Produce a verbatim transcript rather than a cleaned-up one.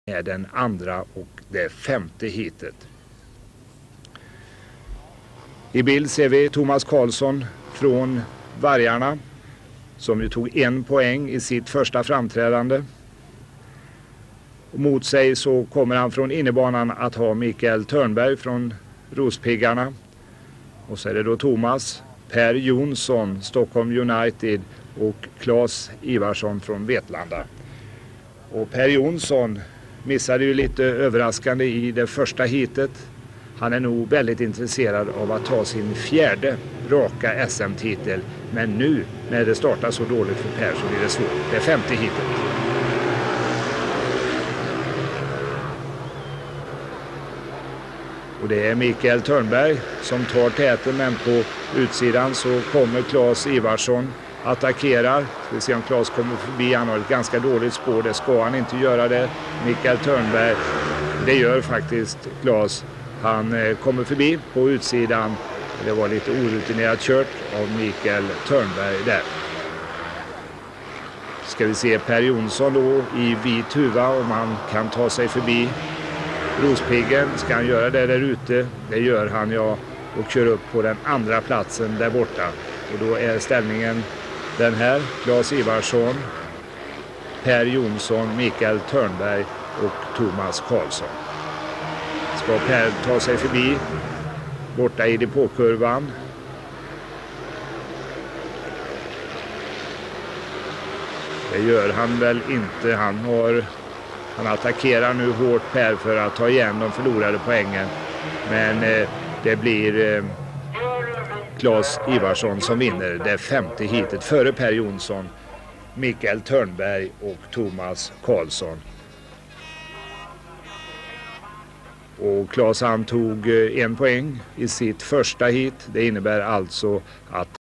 är den andra och det femte hitet. I bild ser vi Thomas Karlsson från Vargarna som ju tog en poäng i sitt första framträdande. Och mot sig så kommer han från innebanan att ha Mikael Törnberg från Rospiggarna. Och så är det då Thomas, Per Jonsson, Stockholm United och Claes Ivarsson från Vetlanda. Och Per Jonsson missade ju lite överraskande i det första hitet. Han är nog väldigt intresserad av att ta sin fjärde raka S M-titel. Men nu när det startar så dåligt för Per så blir det svårt. Det är femte hitet. Och det är Mikael Törnberg som tar täten, men på utsidan så kommer Claes Ivarsson, attackerar. Ska vi se om Claes kommer förbi. Han har ett ganska dåligt spår, det ska han inte göra det. Mikael Törnberg, det gör faktiskt Claes. Han kommer förbi på utsidan. Det var lite orutinerat kört av Mikael Törnberg där. Ska vi se Per Jonsson då i vit huva om han kan ta sig förbi Rospiggen. Ska han göra det där ute? Det gör han, ja, och kör upp på den andra platsen där borta. Och då är ställningen den här: Claes Ivarsson, Per Jonsson, Mikael Törnberg och Thomas Karlsson. Ska Per ta sig förbi borta i depåkurvan? Det gör han väl inte. Han har han attackerar nu hårt Per för att ta igen de förlorade poängen. Men eh, det blir eh, Claes Ivarsson som vinner det femte hitet före Per Jonsson, Mikael Törnberg och Thomas Karlsson. Och Claes han tog en poäng i sitt första hit. Det innebär alltså att